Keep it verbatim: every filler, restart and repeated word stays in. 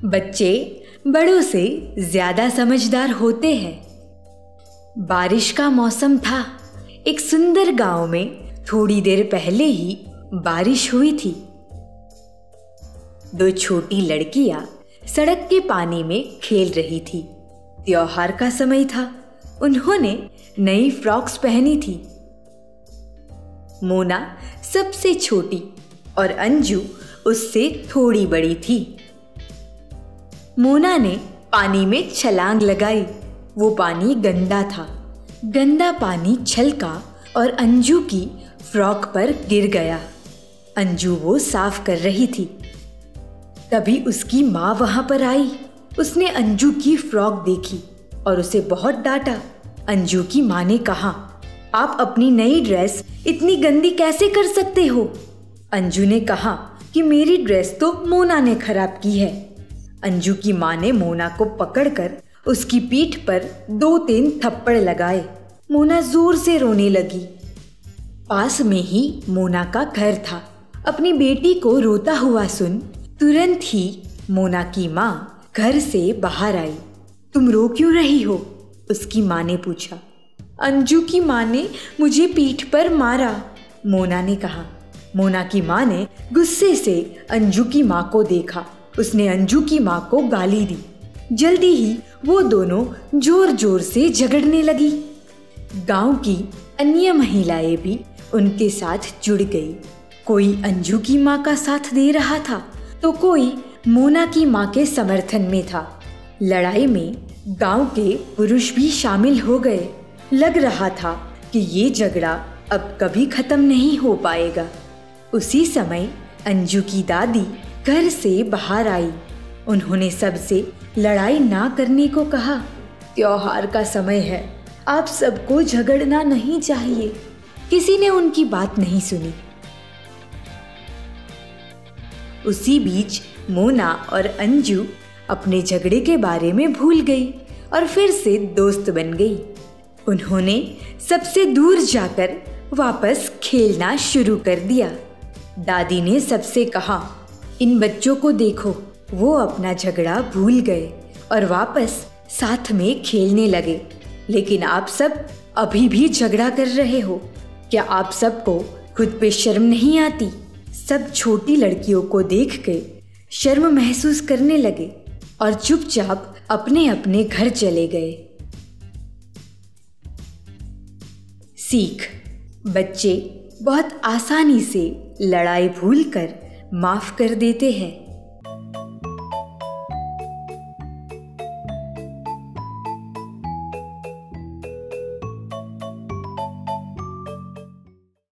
बच्चे बड़ों से ज्यादा समझदार होते हैं। बारिश का मौसम था। एक सुंदर गांव में थोड़ी देर पहले ही बारिश हुई थी। दो छोटी लड़कियां सड़क के पानी में खेल रही थी। त्योहार का समय था। उन्होंने नई फ्रॉक्स पहनी थी। मोना सबसे छोटी और अंजू उससे थोड़ी बड़ी थी। मोना ने पानी में छलांग लगाई। वो पानी गंदा था। गंदा पानी छलका और अंजू की फ्रॉक पर गिर गया। अंजू वो साफ कर रही थी। तभी उसकी माँ वहां पर आई। उसने अंजू की फ्रॉक देखी और उसे बहुत डांटा। अंजू की माँ ने कहा, आप अपनी नई ड्रेस इतनी गंदी कैसे कर सकते हो? अंजू ने कहा कि मेरी ड्रेस तो मोना ने खराब की है। अंजू की माँ ने मोना को पकड़कर उसकी पीठ पर दो तीन थप्पड़ लगाए। मोना जोर से रोने लगी। पास में ही मोना का घर था। अपनी बेटी को रोता हुआ सुन तुरंत ही मोना की माँ घर से बाहर आई। तुम रो क्यों रही हो? उसकी माँ ने पूछा। अंजू की माँ ने मुझे पीठ पर मारा, मोना ने कहा। मोना की माँ ने गुस्से से अंजू की माँ को देखा। उसने अंजू की माँ को गाली दी। जल्दी ही वो दोनों जोर जोर से झगड़ने लगी। गांव की अन्य महिलाएं भी उनके साथ जुड़ गई। कोई अंजू की माँ का साथ दे रहा था तो कोई मोना की माँ के समर्थन में था। लड़ाई में गांव के पुरुष भी शामिल हो गए। लग रहा था कि ये झगड़ा अब कभी खत्म नहीं हो पाएगा। उसी समय अंजू की दादी घर से बाहर आई। उन्होंने सबसे लड़ाई ना करने को कहा। त्योहार का समय है, आप सबको झगड़ना नहीं चाहिए। किसी ने उनकी बात नहीं सुनी। उसी बीच मोना और अंजू अपने झगड़े के बारे में भूल गई और फिर से दोस्त बन गई। उन्होंने सबसे दूर जाकर वापस खेलना शुरू कर दिया। दादी ने सबसे कहा, इन बच्चों को देखो, वो अपना झगड़ा भूल गए और वापस साथ में खेलने लगे। लेकिन आप सब अभी भी झगड़ा कर रहे हो। क्या आप सबको खुद पे शर्म नहीं आती? सब छोटी लड़कियों को देख के शर्म महसूस करने लगे और चुपचाप अपने अपने घर चले गए। सीख: बच्चे बहुत आसानी से लड़ाई भूलकर माफ कर देते हैं।